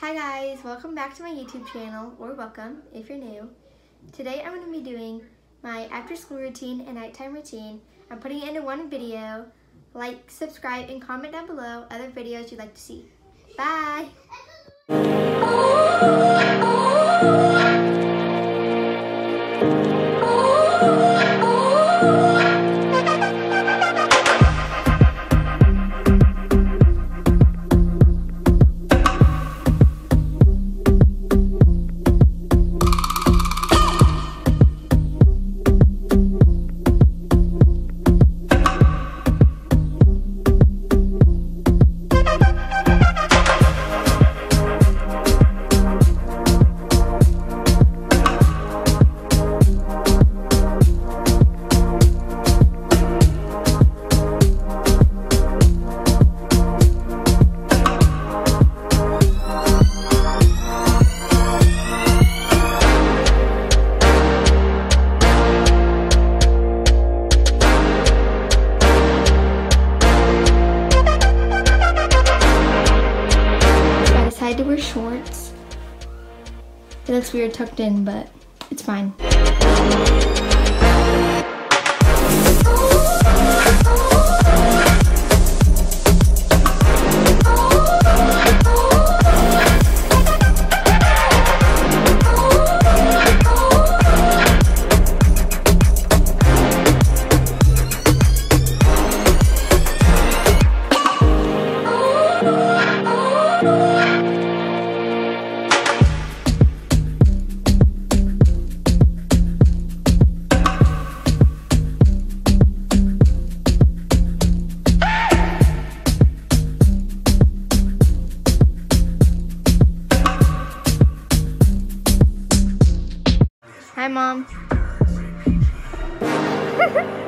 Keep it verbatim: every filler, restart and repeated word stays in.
Hi guys, welcome back to my YouTube channel, or welcome if you're new. Today I'm going to be doing my after school routine and nighttime routine. I'm putting it into one video. Like, subscribe, and comment down below other videos you'd like to see. Bye! I had to wear shorts. It looks weird tucked in, but it's fine. Hi, Mom.